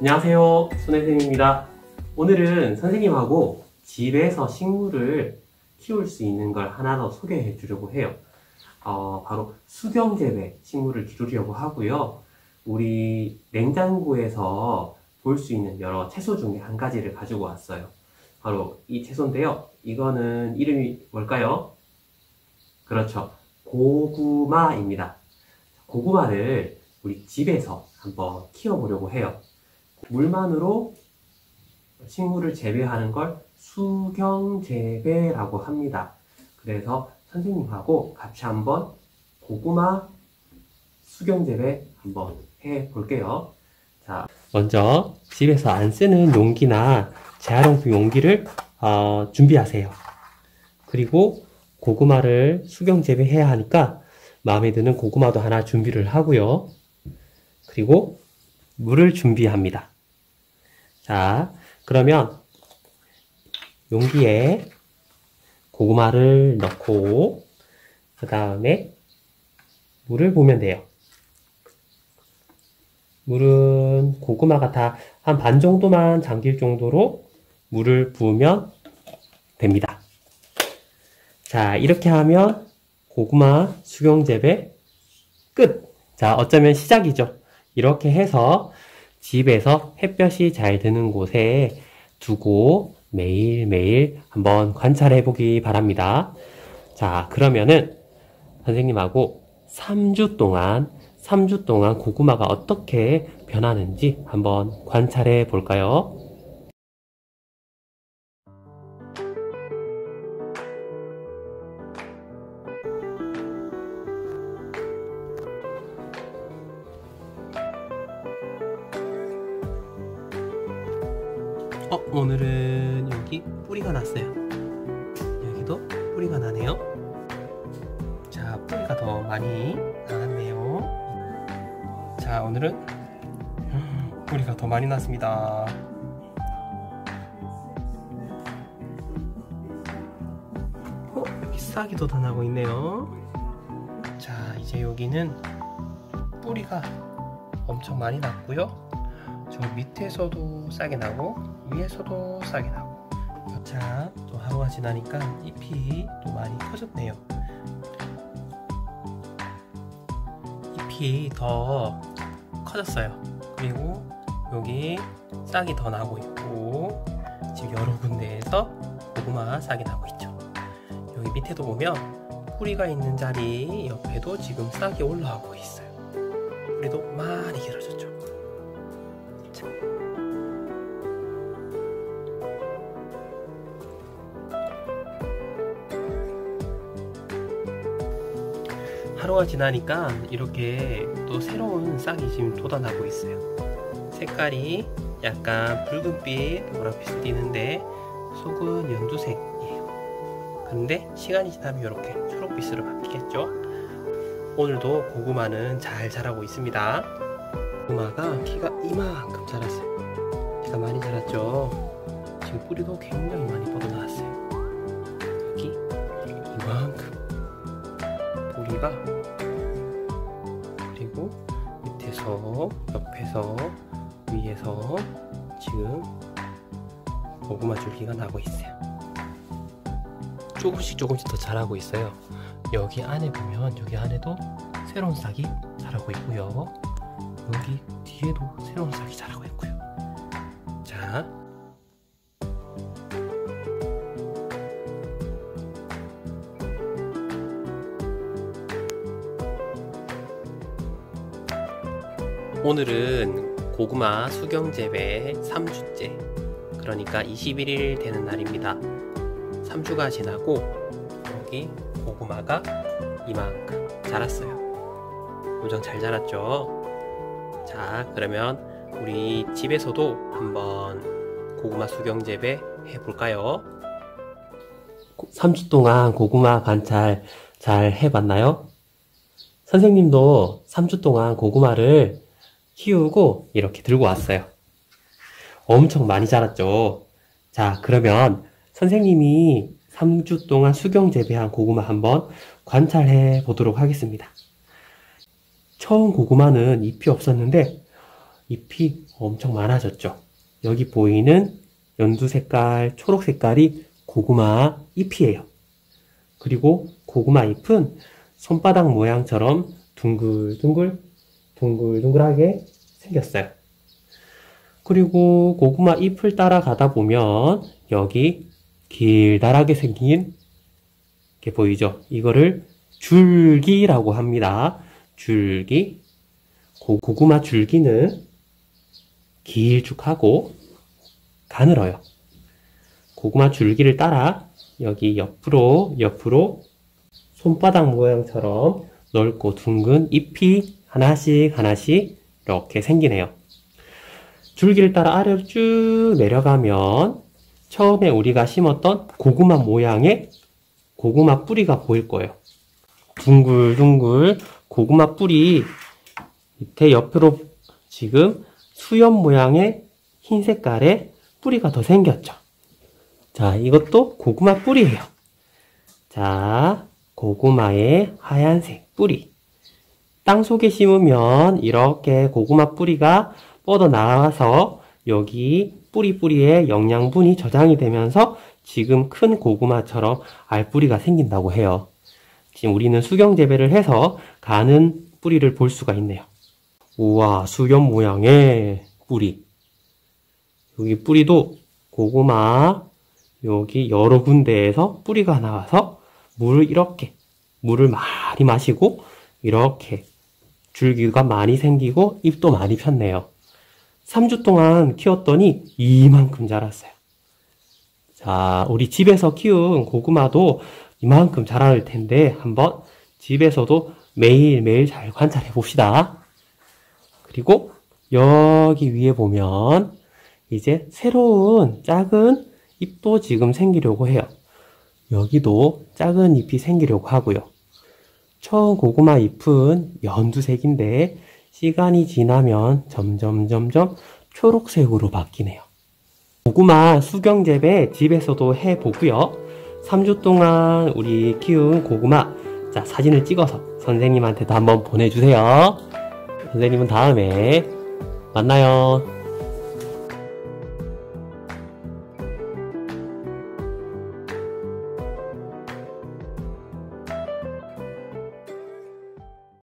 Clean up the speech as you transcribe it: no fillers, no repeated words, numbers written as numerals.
안녕하세요, 손혜쌤입니다. 오늘은 선생님하고 집에서 식물을 키울 수 있는 걸 하나 더 소개해 주려고 해요. 바로 수경재배 식물을 기르려고 하고요. 우리 냉장고에서 볼 수 있는 여러 채소 중에 한 가지를 가지고 왔어요. 바로 이 채소인데요. 이거는 이름이 뭘까요? 그렇죠. 고구마입니다. 고구마를 우리 집에서 한번 키워보려고 해요. 물만으로 식물을 재배하는 걸 수경재배라고 합니다. 그래서 선생님하고 같이 한번 고구마 수경재배 한번 해볼게요. 자, 먼저 집에서 안 쓰는 용기나 재활용품 용기를 준비하세요. 그리고 고구마를 수경재배해야 하니까 마음에 드는 고구마도 하나 준비를 하고요. 그리고 물을 준비합니다. 자, 그러면 용기에 고구마를 넣고 그 다음에 물을 부으면 돼요. 물은 고구마가 다 한 반 정도만 잠길 정도로 물을 부으면 됩니다. 자, 이렇게 하면 고구마 수경재배 끝! 자, 어쩌면 시작이죠. 이렇게 해서 집에서 햇볕이 잘 드는 곳에 두고 매일매일 한번 관찰해 보기 바랍니다. 자, 그러면은 선생님하고 3주 동안 고구마가 어떻게 변하는지 한번 관찰해 볼까요? 오늘은 여기 뿌리가 났어요. 여기도 뿌리가 나네요. 자, 뿌리가 더 많이 나왔네요. 자, 오늘은 뿌리가 더 많이 났습니다. 여기 싹이 더 나고 있네요. 자, 이제 여기는 뿌리가 엄청 많이 났고요. 저 밑에서도 싹이 나고 위에서도 싹이 나고. 자, 또 하루가 지나니까 잎이 또 많이 커졌네요. 잎이 더 커졌어요. 그리고 여기 싹이 더 나고 있고, 지금 여러 군데에서 고구마 싹이 나고 있죠. 여기 밑에도 보면 뿌리가 있는 자리 옆에도 지금 싹이 올라오고 있어요. 뿌리도 많이 길어졌죠. 하루가 지나니까 이렇게 또 새로운 싹이 지금 돋아나고 있어요. 색깔이 약간 붉은빛, 노란빛이 띄는데 속은 연두색이에요. 그런데 시간이 지나면 이렇게 초록빛으로 바뀌겠죠. 오늘도 고구마는 잘 자라고 있습니다. 고구마가 키가 이만큼 자랐어요. 키가 많이 자랐죠. 지금 뿌리도 굉장히 많이 뻗어나왔어요. 여기 이만큼 뿌리가, 그리고 밑에서, 옆에서, 위에서 지금 고구마 줄기가 나고 있어요. 조금씩 더 자라고 있어요. 여기 안에 보면 여기 안에도 새로운 싹이 자라고 있고요. 여기 뒤에도 새로운 싹이 자라고 있고요. 자, 오늘은 고구마 수경재배 3주째, 그러니까 21일 되는 날입니다. 3주가 지나고 여기 고구마가 이만큼 자랐어요. 엄청 잘 자랐죠? 자, 그러면 우리 집에서도 한번 고구마 수경재배 해볼까요? 3주 동안 고구마 관찰 잘 해봤나요? 선생님도 3주 동안 고구마를 키우고 이렇게 들고 왔어요. 엄청 많이 자랐죠. 자, 그러면 선생님이 3주 동안 수경재배한 고구마 한번 관찰해 보도록 하겠습니다. 처음 고구마는 잎이 없었는데 잎이 엄청 많아졌죠. 여기 보이는 연두 색깔, 초록 색깔이 고구마 잎이에요. 그리고 고구마 잎은 손바닥 모양처럼 둥글둥글하게 생겼어요. 그리고 고구마 잎을 따라가다 보면 여기 길다랗게 생긴 게 보이죠? 이거를 줄기라고 합니다. 줄기. 고구마 줄기는 길쭉하고 가늘어요. 고구마 줄기를 따라 여기 옆으로 손바닥 모양처럼 넓고 둥근 잎이 하나씩 이렇게 생기네요. 줄기를 따라 아래로 쭉 내려가면 처음에 우리가 심었던 고구마 모양의 고구마 뿌리가 보일 거예요. 둥글둥글 고구마 뿌리 밑에 옆으로 지금 수염 모양의 흰 색깔의 뿌리가 더 생겼죠. 자, 이것도 고구마 뿌리예요. 자, 고구마의 하얀색 뿌리. 땅속에 심으면 이렇게 고구마 뿌리가 뻗어나와서 여기 뿌리에 영양분이 저장이 되면서 지금 큰 고구마처럼 알뿌리가 생긴다고 해요. 지금 우리는 수경 재배를 해서 가는 뿌리를 볼 수가 있네요. 우와, 수염 모양의 뿌리. 여기 뿌리도 고구마 여기 여러 군데에서 뿌리가 나와서 물을 많이 마시고 이렇게 줄기가 많이 생기고 잎도 많이 폈네요. 3주 동안 키웠더니 이만큼 자랐어요. 자, 우리 집에서 키운 고구마도 이만큼 자랄 텐데 한번 집에서도 매일매일 잘 관찰해 봅시다. 그리고 여기 위에 보면 이제 새로운 작은 잎도 지금 생기려고 해요. 여기도 작은 잎이 생기려고 하고요. 처음 고구마 잎은 연두색인데 시간이 지나면 점점 초록색으로 바뀌네요. 고구마 수경 재배 집에서도 해보고요. 3주 동안 우리 키운 고구마 자 사진을 찍어서 선생님한테도 한번 보내주세요. 선생님은 다음에 만나요.